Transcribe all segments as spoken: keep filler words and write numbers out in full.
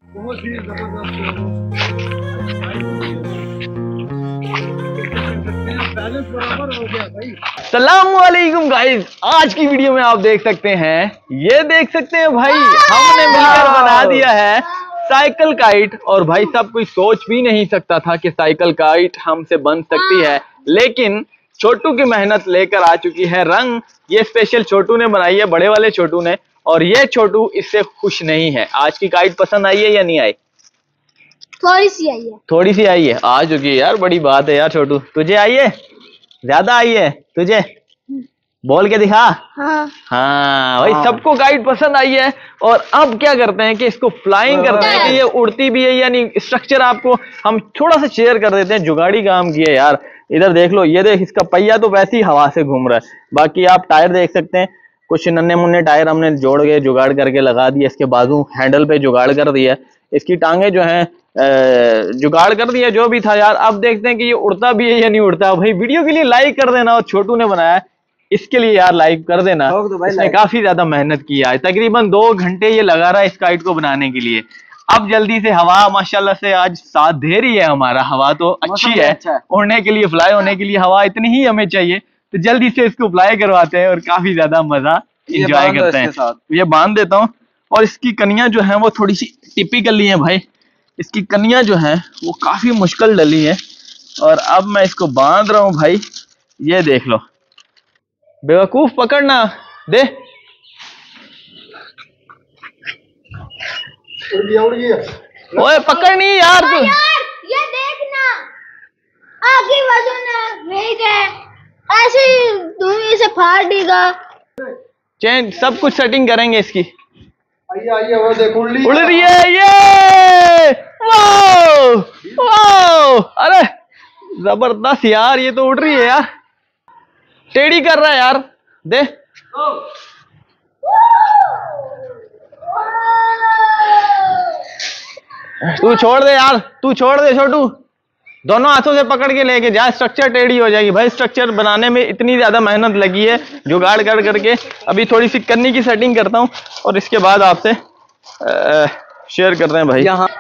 बहुत ही जबरदस्त बैलेंस बराबर हो गया भाई। सलाम वालेकुम गाइस, आज की वीडियो में आप देख सकते हैं, ये देख सकते हैं भाई, हमने मिलकर बना दिया है साइकिल काइट। और भाई साहब कोई सोच भी नहीं सकता था कि साइकिल काइट हमसे बन सकती है, लेकिन छोटू की मेहनत लेकर आ चुकी है रंग। ये स्पेशल छोटू ने बनाई है, बड़े वाले छोटू ने, और ये छोटू इससे खुश नहीं है। आज की काइट पसंद आई है या नहीं आई? थोड़ी सी आई है। थोड़ी सी आई है, आ चुकी है यार, बड़ी बात है यार। छोटू तुझे आई है? ज्यादा आई है तुझे? बोल के दिखा। हाँ हाँ भाई, सबको गाइड पसंद आई है। और अब क्या करते हैं कि इसको फ्लाइंग करते हैं कि ये उड़ती भी है या नहीं। स्ट्रक्चर आपको हम थोड़ा सा शेयर कर देते हैं। जुगाड़ी काम किए यार, इधर देख लो, ये देख, इसका पहिया तो वैसे ही हवा से घूम रहा है। बाकी आप टायर देख सकते हैं, कुछ नन्हे मुन्ने टायर हमने जोड़ के जुगाड़ करके लगा दिया। इसके बाजू हैंडल पे जुगाड़ कर दिया, इसकी टांगे जो है जुगाड़ कर दिया, जो भी था यार। अब देखते हैं कि ये उड़ता भी है या नहीं उड़ता। भाई वीडियो के लिए लाइक कर देना, और छोटू ने बनाया है इसके लिए यार लाइक कर देना। तो इसने काफी ज्यादा मेहनत किया है, तकरीबन दो घंटे ये लगा रहा है इस काइट को बनाने के लिए। अब जल्दी से, हवा माशाल्लाह से आज साथ दे रही है हमारा, हवा तो अच्छी है, अच्छा है। उड़ने के लिए, फ्लाई होने के लिए हवा इतनी ही हमें चाहिए। तो जल्दी से इसको फ्लाई करवाते हैं और काफी ज्यादा मजा इंजॉय करते हैं। ये बांध देता हूँ। और इसकी कनियां जो है वो थोड़ी सी टिपिकली है भाई, इसकी कनियां जो है वो काफी मुश्किल डली है। और अब मैं इसको बांध रहा हूँ भाई, ये देख लो। बेवकूफ पकड़ना दे। ओए पकड़ नहीं यार तू। ये देखना, आगे वजन नहीं है, ऐसे तुम इसे फाड़ देगा। चेन सब कुछ सेटिंग करेंगे इसकी। आइए आइए, वो देख उड़ उड़ रही है ये। वाओ वाओ, अरे जबरदस्त यार, ये तो उड़ रही है यार, टेढ़ी कर रहा है यार, दे। तू छोड़ दे यार, तू छोड़ दे छोटू, दोनों हाथों से पकड़ के लेके जा। स्ट्रक्चर टेढ़ी हो जाएगी भाई, स्ट्रक्चर बनाने में इतनी ज्यादा मेहनत लगी है जुगाड़ कर करके। अभी थोड़ी सी कन्नी की सेटिंग करता हूँ और इसके बाद आपसे शेयर करते हैं भाई। यहाँ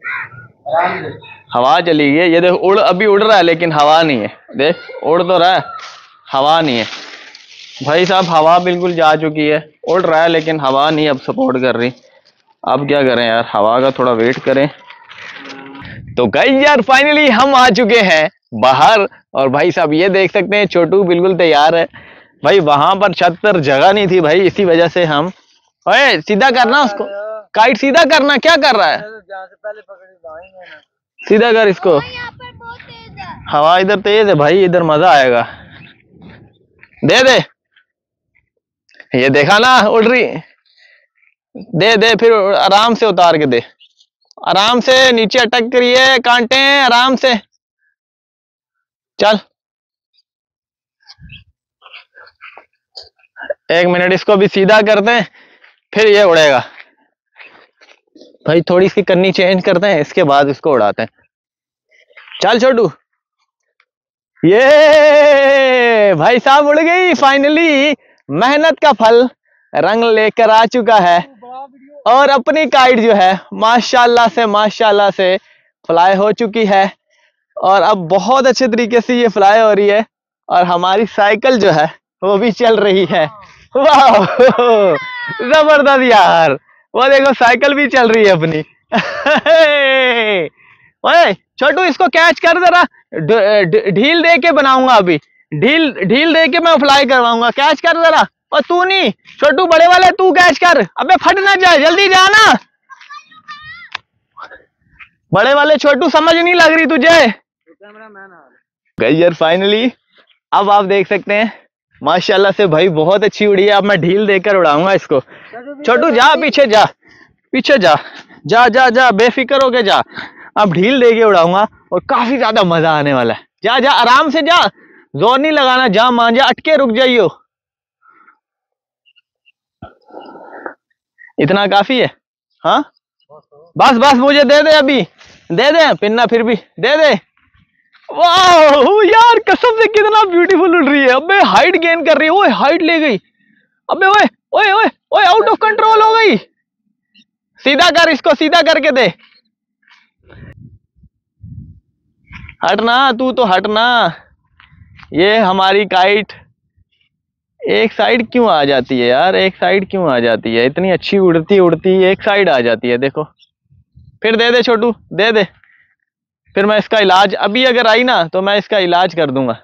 हवा चली गई, ये देख उड़, अभी उड़ रहा है लेकिन हवा नहीं है। देख उड़ तो रहा है, हवा नहीं है भाई साहब, हवा बिल्कुल जा चुकी है। उड़ रहा है लेकिन हवा नहीं अब सपोर्ट कर रही। अब क्या करें यार, हवा का थोड़ा वेट करें। तो गाइस यार फाइनली हम आ चुके हैं बाहर, और भाई साहब ये देख सकते हैं छोटू बिल्कुल तैयार है भाई। वहां पर छत पर जगह नहीं थी भाई, इसी वजह से हम, ओए सीधा करना उसको, काइट सीधा करना, क्या कर रहा है, सीधा कर इसको। हवा इधर तेज है भाई, इधर मजा आएगा। दे दे, ये देखा ना उड़ रही, दे दे, फिर आराम से उतार के दे, आराम से नीचे अटक करिए, कांटे आराम से, चल एक मिनट, इसको भी सीधा करते हैं फिर ये उड़ेगा भाई। थोड़ी इसकी कन्नी चेंज करते हैं, इसके बाद इसको उड़ाते हैं। चल छोटू, ये भाई साहब उड़ गई फाइनली। मेहनत का फल रंग लेकर आ चुका है, और अपनी काइट जो है माशाल्लाह से माशाल्लाह से फ्लाई हो चुकी है। और अब बहुत अच्छे तरीके से ये फ्लाई हो रही है, और हमारी साइकिल जो है वो भी चल रही है। वाह जबरदस्त यार, वो देखो साइकिल भी चल रही है अपनी। ओए छोटू, इसको कैच कर जरा, ढील दे के बनाऊंगा अभी, ढील ढील दे के मैं फ्लाई करवाऊंगा, कैच कर जरा। और तू नहीं छोटू, बड़े वाले तू कैच कर, अबे फट ना जाए, जल्दी जा ना। बड़े वाले छोटू, समझ नहीं लग रही तुझे। गाइस यार फाइनली अब आप देख सकते हैं माशाल्लाह से भाई बहुत अच्छी उड़ी है। अब मैं ढील देकर उड़ाऊंगा इसको। छोटू जा, पीछे जा, पीछे जा, जा जा जा, बेफिक्र होके जा। अब ढील दे के उड़ाऊंगा और काफी ज्यादा मजा आने वाला है। जा जा, आराम से जा, जोर नहीं लगाना, जा मान जा, अटके रुक जाइयो। इतना काफी है, हाँ बस बस, मुझे दे दे, अभी दे दे, पिन्ना फिर भी दे दे। वाह यार कसम से कितना ब्यूटीफुल उड़ रही है। अबे हाइट गेन कर रही है, ओए हाइट ले गई। अबे ओए ओए ओए ओए, आउट ऑफ कंट्रोल हो गई। सीधा कर, इसको सीधा करके दे। हटना तू तो हटना। ये हमारी काइट एक साइड क्यों आ जाती है यार, एक साइड क्यों आ जाती है? इतनी अच्छी उड़ती उड़ती एक साइड आ जाती है। देखो फिर दे दे छोटू, दे दे। फिर मैं इसका इलाज, अभी अगर आई ना तो मैं इसका इलाज कर दूंगा।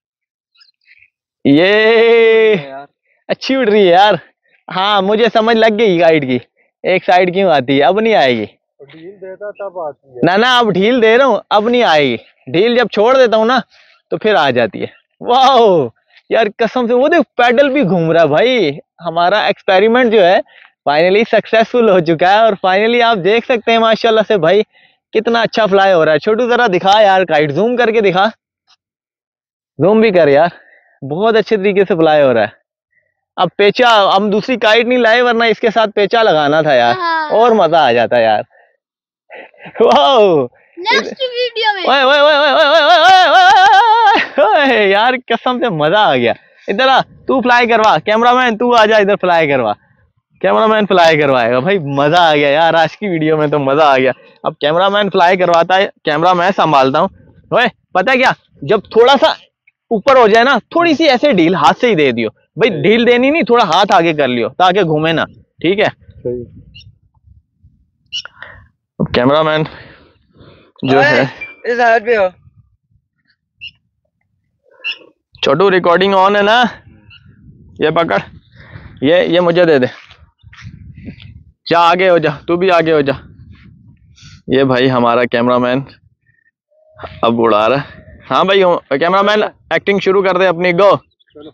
ये अच्छी उड़ रही है यार। हाँ मुझे समझ लग गई गाइड की, एक साइड क्यों आती है। अब नहीं आएगी। ढील देता तब आती है ना ना अब ढील दे रहा हूँ, अब नहीं आएगी। ढील जब छोड़ देता हूँ ना तो फिर आ जाती है। वाह यार कसम से, वो देख पैडल भी घूम रहा है भाई। हमारा एक्सपेरिमेंट जो है फाइनली सक्सेसफुल हो चुका है। और फाइनली आप देख सकते हैं माशाल्लाह से भाई कितना अच्छा फ्लाई हो रहा है। छोटू जरा दिखा यार काइट, जूम करके दिखा, जूम भी कर यार। बहुत अच्छे तरीके से फ्लाई हो रहा है। अब पेचा, हम दूसरी काइट नहीं लाए वरना इसके साथ पेचा लगाना था यार, और मजा आ जाता यार। वाह नेक्स्ट वीडियो में। ओए ओए ओए ओए ओए ओए ओए ओए यार कसम से मजा आ गया। इधर आ, तू फ्लाई करवा। कैमरामैन तू आ जा इधर, फ्लाई करवा। कैमरामैन फ्लाई करवाएगा भाई। मजा आ गया यार, आज की वीडियो में तो मजा आ गया। अब कैमरामैन फ्लाई करवाता है, कैमरा मैं संभालता हूँ। ओए पता है क्या, जब थोड़ा सा ऊपर हो जाए ना, थोड़ी सी ऐसे ढील हाथ से ही दे दियो भाई। ढील देनी नहीं, थोड़ा हाथ आगे कर लियो ताकि घूमे ना, ठीक है। कैमरामैन जो है इस हालत पे हो। छोटू रिकॉर्डिंग ऑन है ना, ये पकड़, ये ये मुझे दे दे। जा आगे हो जा, तू भी आगे हो जा। ये भाई हमारा कैमरामैन अब उड़ा रहा है। हाँ भाई कैमरामैन एक्टिंग शुरू कर दे अपनी, गो। चलो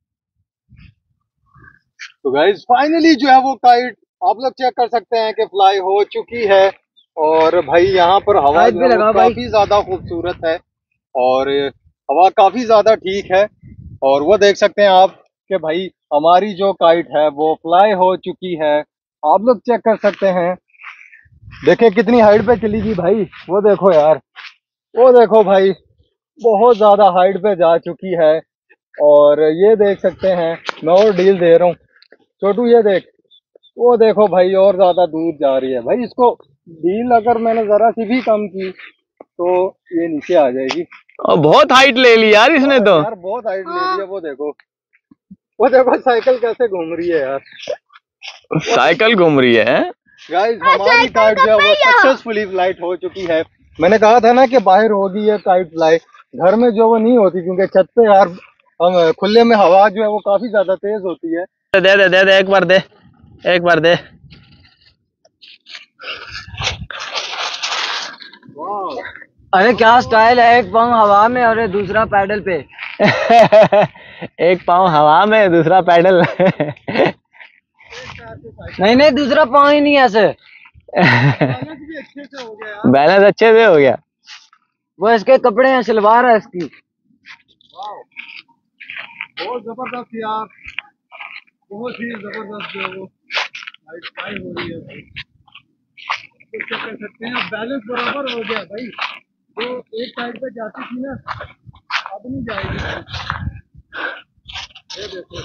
तो गाइस फाइनली जो है वो काइट आप लोग चेक कर सकते हैं कि फ्लाई हो चुकी है। और भाई यहाँ पर हवा जो है वो काफी ज्यादा खूबसूरत है और हवा काफी ज्यादा ठीक है। और वो देख सकते हैं आप कि भाई हमारी जो काइट है वो फ्लाई हो चुकी है। आप लोग चेक कर सकते हैं, देखें कितनी हाइट पे चली गई भाई। वो देखो यार, वो देखो भाई बहुत ज्यादा हाइट पे जा चुकी है। और ये देख सकते हैं, मैं और ढील दे रहा हूँ। छोटू ये देख, वो देखो भाई और ज्यादा दूर जा रही है भाई। इसको ढील अगर मैंने जरा सी भी कम की तो ये नीचे आ जाएगी। और बहुत हाइट ले ली यार इसने तो। यार बहुत हाइट ले ली है। वो देखो, वो देखो साइकिल कैसे घूम रही है यार। साइकिल घूम रही है। गाइस हमारी काइट जो है वो सक्सेसफुली फ्लाइट हो चुकी है। मैंने कहा था ना कि बाहर होगी ये काइट फ्लाई, घर में जो वो नहीं होती क्योंकि छत पे यार हम खुले में हवा जो है वो काफी ज्यादा तेज होती है। दे दे दे दे एक बार दे, एक बार दे। अरे क्या स्टाइल है, एक पाँव हवा में और दूसरा पैडल पे। एक पाँव हवा में दूसरा पैडल। नहीं नहीं दूसरा पाँव ही नहीं ऐसे। बैलेंस भी अच्छे से हो गया यार। बैलेंस अच्छे से हो गया। वो इसके कपड़े हैं, सलवार है इसकी। बहुत जबरदस्त यार, बहुत ही जबरदस्त जो है वो लाइट फ्लाई हो रही है भाई। तो क्या कह सकते हैं, बैलेंस बराबर हो गया भाई। जो एक साइड पे जाती थी ना अब नहीं जाएगी। ये देखो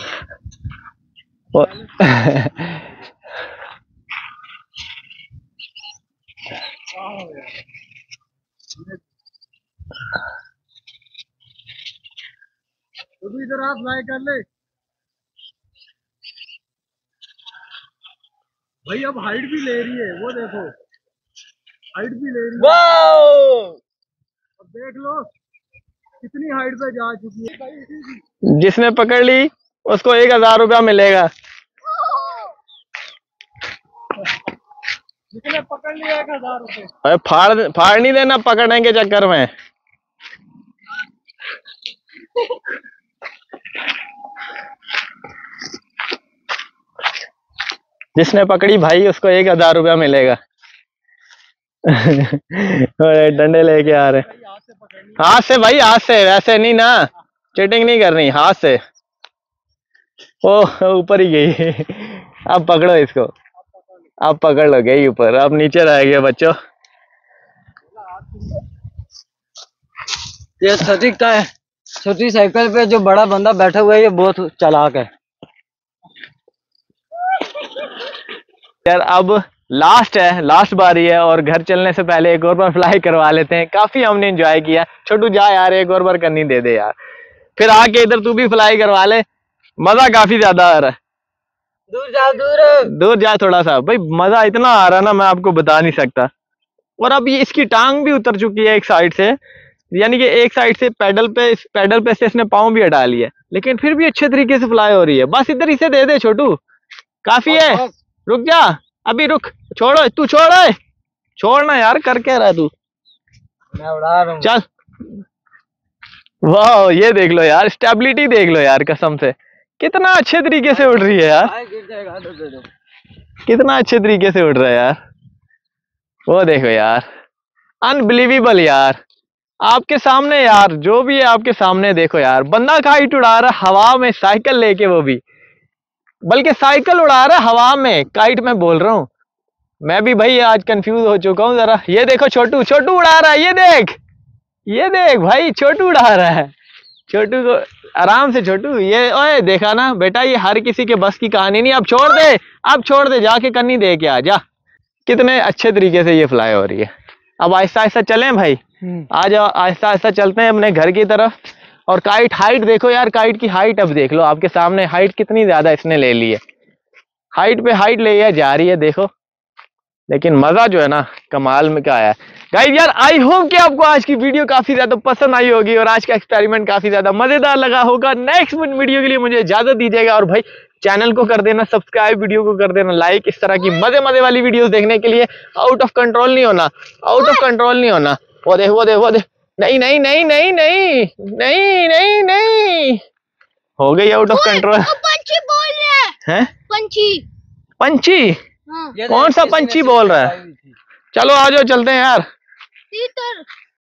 तो भी इधर आप फ्लाई कर ले भाई। अब हाइट भी ले रही है, वो देखो हाइट भी ले रही है। अब देख लो कितनी हाइट पे जा चुकी है भाई। जिसने पकड़ ली उसको एक हजार रुपया मिलेगा। जिसने पकड़ लिया एक हजार रुपए। अरे फाड़ फाड़ नहीं देना पकड़ने के चक्कर में। जिसने पकड़ी भाई उसको एक हजार रुपया मिलेगा। अरे डंडे लेके आ रहे, हाथ से भाई, हाथ से, वैसे नहीं ना, चीटिंग नहीं करनी, हाथ से। ओ ऊपर ही गई। अब पकड़ो इसको, अब पकड़ लो, गई ऊपर, अब नीचे रह गया बच्चों। ये छोटी का है, छोटी साइकिल पे जो बड़ा बंदा बैठा हुआ है ये बहुत चालाक है यार। अब लास्ट है, लास्ट बारी है और घर चलने से पहले एक और बार फ्लाई करवा लेते हैं। काफी हमने एंजॉय किया। छोटू जा यार, एक और बार करनी दे दे यार, फिर आके इधर तू भी फ्लाई करवा ले, मजा काफी ज्यादा आ रहा है। दूर जाओ, दूर दूर जा थोड़ा सा भाई, मजा इतना आ रहा है ना, मैं आपको बता नहीं सकता। और अब ये इसकी टांग भी उतर चुकी है एक साइड से, यानी कि एक साइड से पैडल पे पैडल पे से इसने पाँव भी हटा लिया, लेकिन फिर भी अच्छे तरीके से फ्लाई हो रही है। बस इधर इसे दे दे छोटू, काफी है। रुक जा, अभी रुक, छोड़ो तू, छोड़ो, छोड़ना यार, कर क्या रहा है तू? मैं उड़ा रहा हूँ। चल, वाह ये देख लो यार, स्टेबिलिटी देख लो यार, कसम से कितना अच्छे तरीके से उड़ रही है यार, कितना अच्छे तरीके से उड़ रहा है यार। वो देखो यार, अनबिलीवेबल यार, आपके सामने यार, जो भी है आपके सामने देखो यार, बंदा काइट उड़ा रहा है हवा में, साइकिल लेके, वो भी बल्कि साइकिल उड़ा रहा है हवा में, काइट में बोल रहा हूँ। मैं भी भाई आज कंफ्यूज हो चुका हूँ जरा। ये देखो छोटू, छोटू उड़ा रहा है, ये देख, ये देख भाई, छोटू उड़ा रहा है। छोटू को आराम से, छोटू ये, ओए देखा ना बेटा, ये हर किसी के बस की कहानी नहीं। अब छोड़ दे, अब छोड़ दे, जाके कन्नी दे के आ जा। कितने अच्छे तरीके से ये फ्लाई हो रही है। अब आहिस्ता आहिस्ता चलें भाई, आ जाओ, आहिस्ता आहिस्ता चलते हैं अपने घर की तरफ। और काइट हाइट देखो यार, काइट की हाइट अब देख लो आपके सामने, हाइट कितनी ज्यादा इसने ले ली है, हाइट पे हाइट ले जा रही है देखो। लेकिन मजा जो है ना, कमाल में क्या आया गाइस यार। आई होप कि आपको आज की वीडियो काफी ज्यादा पसंद आई होगी और आज का एक्सपेरिमेंट काफी ज्यादा मजेदार लगा होगा। नेक्स्ट वीडियो के लिए मुझे इजाजत दीजिएगा और भाई चैनल को कर देना सब्सक्राइब, वीडियो को कर देना लाइक। इस तरह की मजे मजे वाली वीडियोस देखने के लिए आउट ऑफ कंट्रोल नहीं होना, आउट ऑफ कंट्रोल नहीं होना। वो देख, वो देख, वो देख, नहीं नहीं नहीं नहीं नहीं नहीं नहीं नहीं, हो गई आउट ऑफ कंट्रोल। पंछी बोल रहा है, हैं? पंछी, पंछी? हाँ। कौन सा पंछी बोल रहा है? चलो आ जाओ, चलते हैं यार। तीतर।